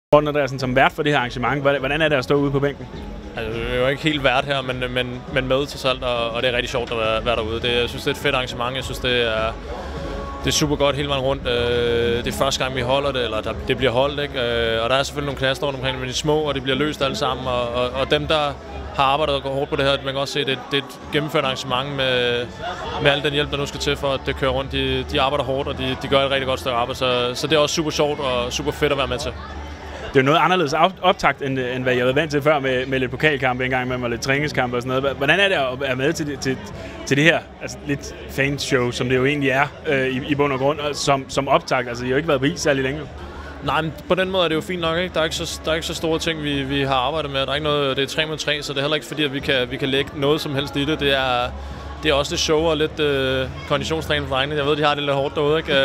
Morten Andreasen, som vært for det her arrangement, hvordan er det at stå ude på bænken? Altså, jeg er jo ikke helt vært her, men med til alt, og det er rigtig sjovt at være derude. Jeg synes, det er et fedt arrangement. Jeg synes, det er super godt hele vejen rundt. Det er første gang, vi holder det, eller det bliver holdt, ikke? Og der er selvfølgelig nogle knaster rundt omkring, men de små, og de bliver løst alle sammen. Og dem, der har arbejdet og går hårdt på det her, man kan også se, at det er et gennemført arrangement med al den hjælp, der nu skal til for, at det kører rundt. De arbejder hårdt, og de gør et rigtig godt stykke arbejde, så det er også super sjovt og super fedt at være med til. Det er jo noget anderledes optakt, end hvad jeg havde vant til før med lidt pokalkampe engang med og lidt træningskampe og sådan noget. Hvordan er det at være med til det her altså lidt fanshow, som det jo egentlig er i bund og grund, som optakt? Altså, I har jo ikke været på is særlig længe. Nej, men på den måde er det jo fint nok, ikke? Der er ikke så store ting, vi har arbejdet med. Der er ikke noget, det er 3 mod 3, så det er heller ikke fordi, at vi kan lægge noget som helst i det. Det er også lidt show og lidt konditionstræning for drengene. Jeg ved, de har det lidt hårdt derude, ikke?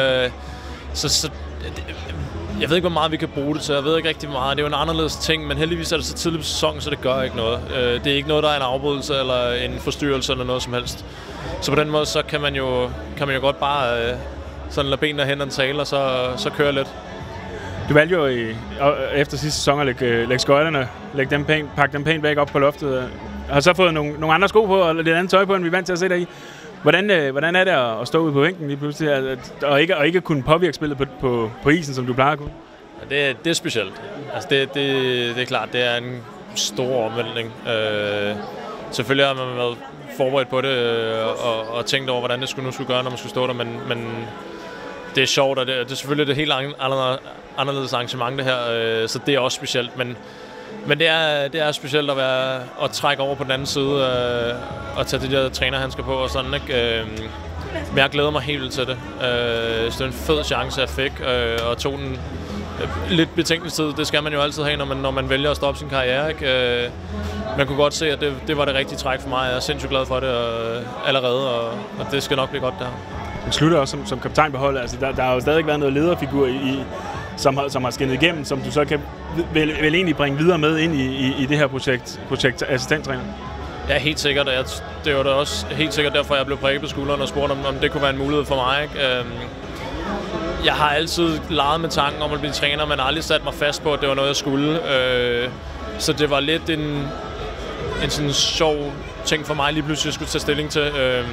Jeg ved ikke, hvor meget vi kan bruge det til. Jeg ved ikke rigtig meget. Det er jo en anderledes ting, men heldigvis er det så tidligt på sæsonen, så det gør ikke noget. Det er ikke noget, der er en afbrydelse eller en forstyrrelse eller noget som helst. Så på den måde, så kan man jo godt bare sådan lade benene hen og tale, og så køre lidt. Du valgte jo efter sidste sæson at lægge skøjterne, pakke dem pænt væk op på loftet. Har så fået nogle andre sko på og lidt andet tøj på, end vi er vant til at se dig i. Hvordan er det at stå ude på bænken lige pludselig, og ikke kunne påvirke spillet på isen, som du plejer at kunne? Ja, det er specielt. Altså det er klart, det er en stor omvæltning. Selvfølgelig har man været forberedt på det og tænkt over, hvordan det nu skulle gøre, når man skulle stå der, men det er sjovt, og det er selvfølgelig det helt anderledes arrangement det her, så det er også specielt. Men det er specielt at trække over på den anden side og tage de der trænerhandsker på og sådan, ikke? Men jeg glæder mig helt vildt til det. Så det er en fed chance, jeg fik, og tog den lidt betænkningstid. Det skal man jo altid have, når man vælger at stoppe sin karriere, ikke? Man kunne godt se, at det var det rigtige træk for mig. Jeg er sindssygt glad for det allerede, og det skal nok blive godt der. Du slutter også som kaptajn på holdet. Altså, der har jo stadig været noget lederfigur som har skinnet igennem, som du så kan vel egentlig bringe videre med ind i det her projekt assistenttræner? Ja, helt sikkert. Det var da også helt sikkert derfor, jeg blev prikket på skulderen og spurgte, om det kunne være en mulighed for mig, ikke? Jeg har altid leget med tanken om at blive træner, men aldrig sat mig fast på, at det var noget, jeg skulle. Så det var lidt en sådan sjov ting for mig lige pludselig, jeg skulle tage stilling til.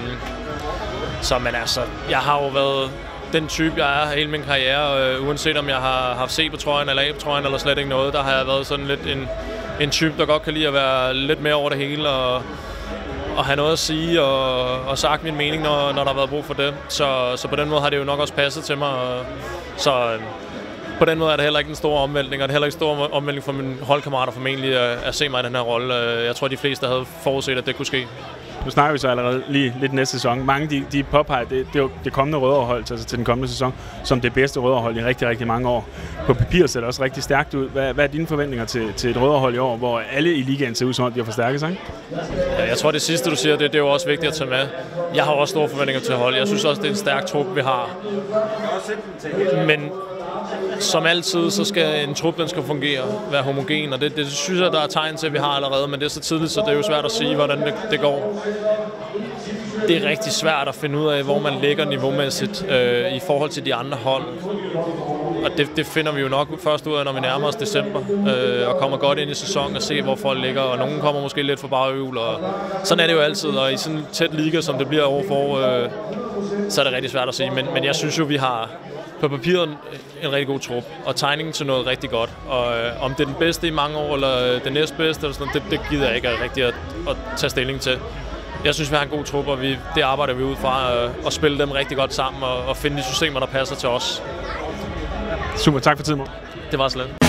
Men altså, jeg har jo været den type, jeg er hele min karriere, uanset om jeg har haft C på trøjen eller A på trøjen eller slet ikke noget, der har jeg været sådan lidt en type, der godt kan lide at være lidt mere over det hele og have noget at sige og sagt min mening, når der har været brug for det. Så på den måde har det jo nok også passet til mig. Så på den måde er det heller ikke en stor omvæltning, og det er heller ikke en stor omvæltning for mine holdkammerater formentlig at se mig i den her rolle. Jeg tror, de fleste havde forudset, at det kunne ske. Nu snakker vi så allerede lige lidt næste sæson. Mange de påpeger det kommende Rødovrehold, altså til den kommende sæson, som det bedste Rødovrehold i rigtig, rigtig mange år. På papir ser det også rigtig stærkt ud. Hvad er dine forventninger til et Rødovrehold i år, hvor alle i ligaen ser ud som om de har forstærket sig? Ja, jeg tror, det sidste, du siger, det er jo også vigtigt at tage med. Jeg har også store forventninger til holdet. Jeg synes også, det er en stærk trup, vi har. Men som altid, så skal en trup, den skal fungere, være homogen, og det synes jeg, der er tegn til, at vi har allerede, men det er så tidligt, så det er jo svært at sige, hvordan det går. Det er rigtig svært at finde ud af, hvor man ligger niveaumæssigt i forhold til de andre hold. Og det finder vi jo nok først ud af, når vi nærmer os december, og kommer godt ind i sæsonen og se, hvor folk ligger, og nogen kommer måske lidt for baghjul, og sådan er det jo altid, og i sådan en tæt liga, som det bliver overfor, så er det rigtig svært at sige, men jeg synes jo, vi har på papiret en rigtig god trup, og tegningen til noget rigtig godt. Og om det er den bedste i mange år, eller det næstbedste, eller sådan noget, det gider jeg ikke rigtig at tage stilling til. Jeg synes, vi har en god trup, og det arbejder vi ud fra at spille dem rigtig godt sammen, og finde de systemer, der passer til os. Super, tak for tiden, Morten. Det var så lidt.